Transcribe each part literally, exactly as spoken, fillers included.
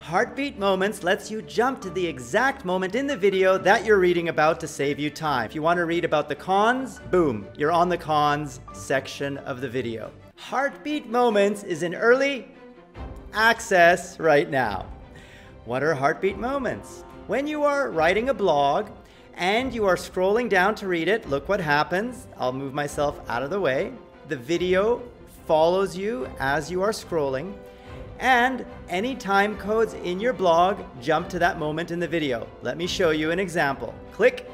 Heartbeat Moments lets you jump to the exact moment in the video that you're reading about to save you time. If you want to read about the cons, boom, you're on the cons section of the video. Heartbeat Moments is in early access right now. What are Heartbeat Moments? When you are writing a blog and you are scrolling down to read it, look what happens. I'll move myself out of the way. The video follows you as you are scrolling, and any time codes in your blog jump to that moment in the video. Let me show you an example. Click.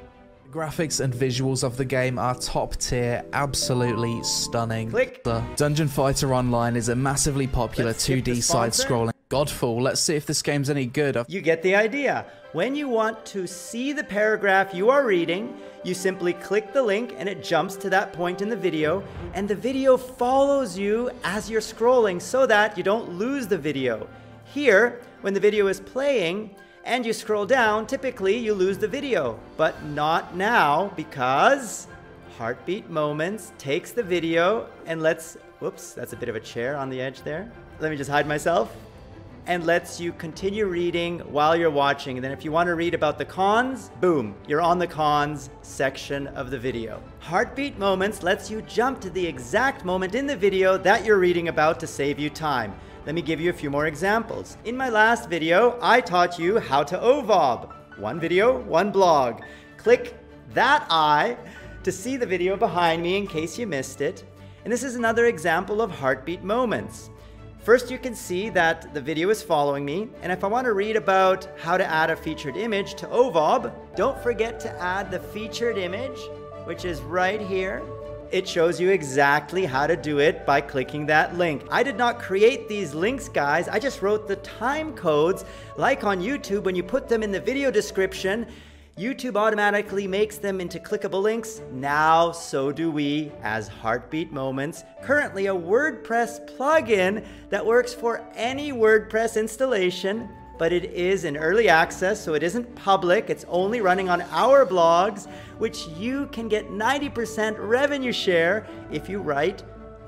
Graphics and visuals of the game are top tier, absolutely stunning. Click. The Dungeon Fighter Online is a massively popular Let's skip two D the sponsor. side-scrolling Godfall. Let's see if this game's any good. You get the idea. When you want to see the paragraph you are reading, you simply click the link and it jumps to that point in the video, and the video follows you as you're scrolling so that you don't lose the video. Here, when the video is playing and you scroll down, typically you lose the video, but not now, because Heartbeat Moments takes the video and lets, whoops, that's a bit of a chair on the edge there. Let me just hide myself. And lets you continue reading while you're watching. And then if you want to read about the cons, boom, you're on the cons section of the video. Heartbeat Moments lets you jump to the exact moment in the video that you're reading about to save you time. Let me give you a few more examples. In my last video, I taught you how to O V O B. One video, one blog. Click that eye to see the video behind me in case you missed it. And this is another example of Heartbeat Moments. First, you can see that the video is following me, and if I want to read about how to add a featured image to O V O B, don't forget to add the featured image, which is right here. It shows you exactly how to do it by clicking that link. I did not create these links, guys. I just wrote the time codes, like on YouTube. When you put them in the video description, YouTube automatically makes them into clickable links. Now, so do we as Heartbeat Moments. Currently a WordPress plugin that works for any WordPress installation, but it is in early access, so it isn't public. It's only running on our blogs, which you can get ninety percent revenue share if you write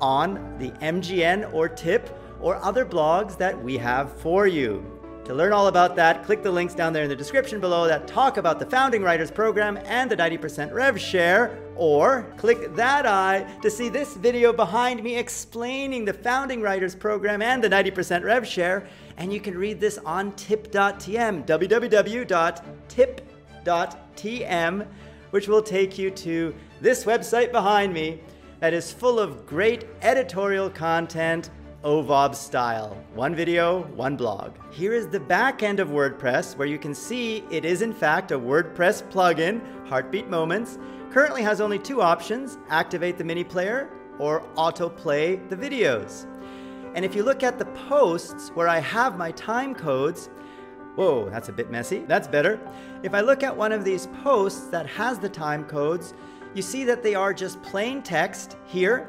on the M G N or Tip or other blogs that we have for you. To learn all about that, click the links down there in the description below that talk about the Founding Writers Program and the ninety percent rev share, or click that eye to see this video behind me explaining the Founding Writers Program and the ninety percent rev share, and you can read this on tip dot t m, w w w dot tip dot t m, which will take you to this website behind me that is full of great editorial content, O V O B style. One video, one blog. Here is the back end of WordPress, where you can see it is in fact a WordPress plugin. Heartbeat Moments currently has only two options: activate the mini player or autoplay the videos. And if you look at the posts where I have my time codes, whoa, that's a bit messy. That's better. If I look at one of these posts that has the time codes, you see that they are just plain text here.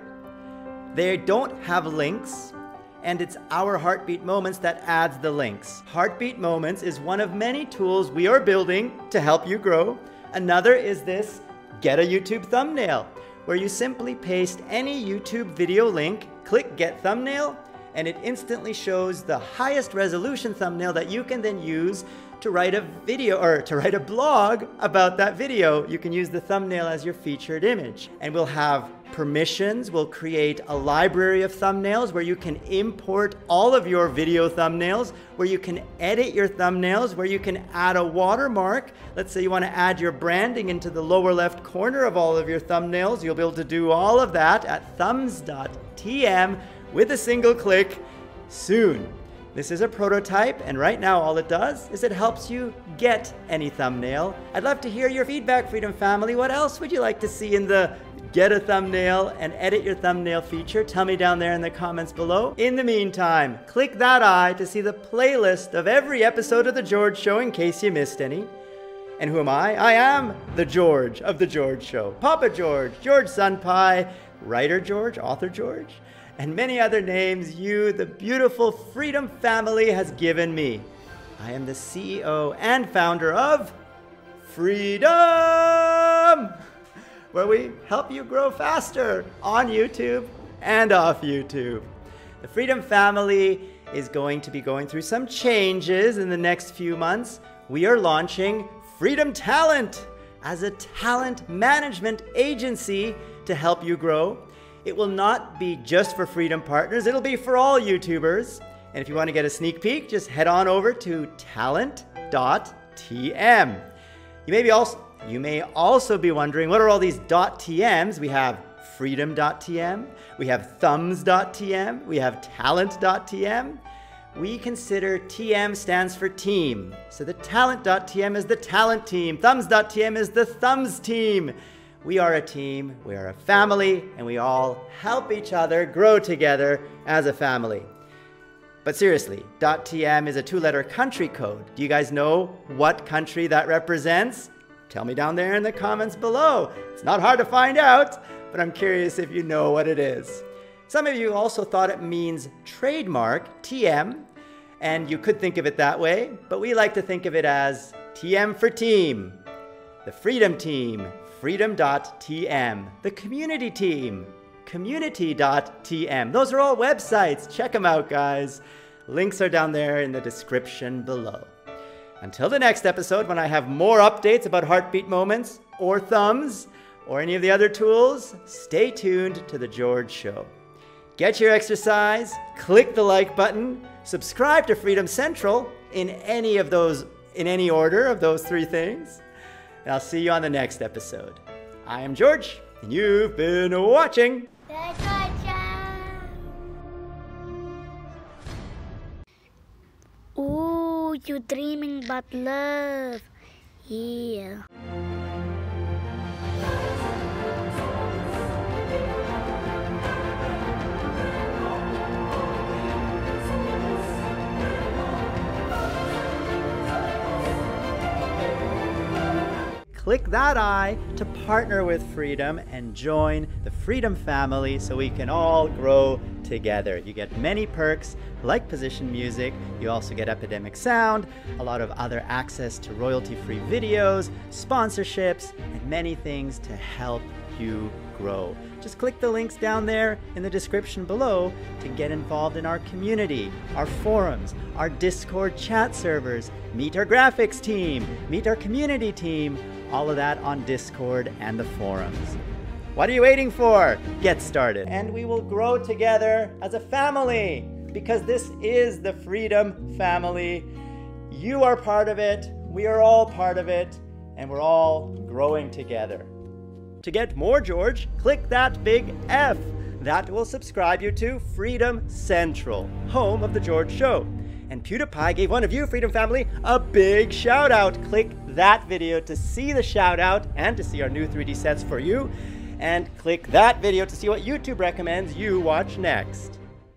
They don't have links, and it's our Heartbeat Moments that adds the links. Heartbeat Moments is one of many tools we are building to help you grow. Another is this Get a YouTube Thumbnail, where you simply paste any YouTube video link, click Get Thumbnail, and it instantly shows the highest resolution thumbnail that you can then use to write a video or to write a blog about that video. You can use the thumbnail as your featured image. And we'll have permissions. We'll create a library of thumbnails where you can import all of your video thumbnails, where you can edit your thumbnails, where you can add a watermark. Let's say you want to add your branding into the lower left corner of all of your thumbnails. You'll be able to do all of that at thumbs dot t m with a single click soon. This is a prototype, and right now all it does is it helps you get any thumbnail. I'd love to hear your feedback, Freedom Family. What else would you like to see in the Get a Thumbnail and Edit Your Thumbnail feature? Tell me down there in the comments below. In the meantime, click that eye to see the playlist of every episode of The George Show in case you missed any. And who am I? I am the George of The George Show. Papa George, George Sunpie, Writer George, Author George, and many other names you, the beautiful Freedom Family, has given me. I am the C E O and founder of Freedom, where we help you grow faster on YouTube and off YouTube. The Freedom Family is going to be going through some changes in the next few months. We are launching Freedom Talent as a talent management agency to help you grow. It will not be just for Freedom partners, it'll be for all YouTubers. And if you want to get a sneak peek, just head on over to talent dot t m. You may be also you may also be wondering, what are all these .tms? We have freedom dot t m, we have thumbs dot t m, we have talent dot t m. We consider T M stands for team. So the talent dot t m is the talent team. thumbs dot t m is the thumbs team. We are a team, we are a family, and we all help each other grow together as a family. But seriously, .tm is a two-letter country code. Do you guys know what country that represents? Tell me down there in the comments below. It's not hard to find out, but I'm curious if you know what it is. Some of you also thought it means trademark, T M, and you could think of it that way, but we like to think of it as T M for team. The Freedom Team, freedom dot t m. The Community Team, community dot t m. Those are all websites. Check them out, guys. Links are down there in the description below. Until the next episode, when I have more updates about Heartbeat Moments, or Thumbs, or any of the other tools, stay tuned to The George Show. Get your exercise, click the like button, subscribe to Freedom Central in any of those, in any order of those three things, and I'll see you on the next episode. I am George, and you've been watching The George Show. Ooh, you dreaming about love. Yeah. Click that I to partner with Freedom and join the Freedom family so we can all grow together. You get many perks like position music. You also get Epidemic Sound, a lot of other access to royalty-free videos, sponsorships, and many things to help you grow. Just click the links down there in the description below to get involved in our community, our forums, our Discord chat servers, meet our graphics team, meet our community team, all of that on Discord and the forums. What are you waiting for? Get started. And we will grow together as a family, because this is the Freedom family. You are part of it, we are all part of it, and we're all growing together. To get more George, click that big F. That will subscribe you to Freedom Central, home of The George Show. And PewDiePie gave one of you, Freedom family, a big shout out. Click that video to see the shout out and to see our new three D sets for you. And click that video to see what YouTube recommends you watch next.